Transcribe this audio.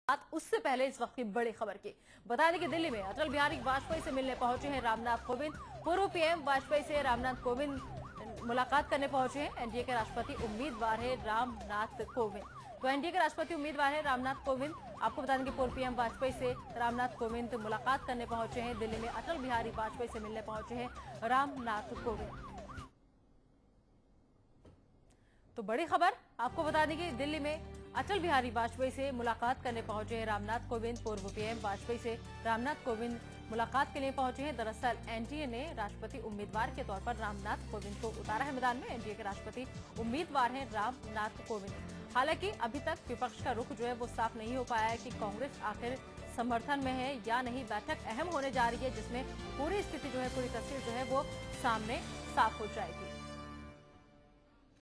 उससे पहले इस वक्त की बड़ी खबर की बता दें कि दिल्ली में अटल बिहारी वाजपेयी से मिलने पहुंचे हैं रामनाथ कोविंद। पूर्व पीएम वाजपेयी से रामनाथ कोविंद मुलाकात करने पहुंचे हैं। एनडीए के राष्ट्रपति उम्मीदवार है रामनाथ कोविंद। तो एनडीए के राष्ट्रपति उम्मीदवार है रामनाथ कोविंद। आपको बता दें कि पूर्व पीएम वाजपेयी से रामनाथ कोविंद मुलाकात करने पहुंचे हैं। दिल्ली में अटल बिहारी वाजपेयी से मिलने पहुंचे हैं रामनाथ कोविंद। तो बड़ी खबर आपको बता दें कि दिल्ली में अटल बिहारी वाजपेयी से मुलाकात करने पहुंचे हैं रामनाथ कोविंद। पूर्व पीएम वाजपेयी से रामनाथ कोविंद मुलाकात के लिए पहुंचे हैं। दरअसल एनडीए ने राष्ट्रपति उम्मीदवार के तौर पर रामनाथ कोविंद को उतारा है मैदान में। एनडीए के राष्ट्रपति उम्मीदवार हैं रामनाथ कोविंद। हालांकि अभी तक विपक्ष का रुख जो है वो साफ नहीं हो पाया है कि कांग्रेस आखिर समर्थन में है या नहीं। बैठक अहम होने जा रही है जिसमें पूरी स्थिति जो है, पूरी तस्वीर जो है वो सामने साफ हो जाएगी।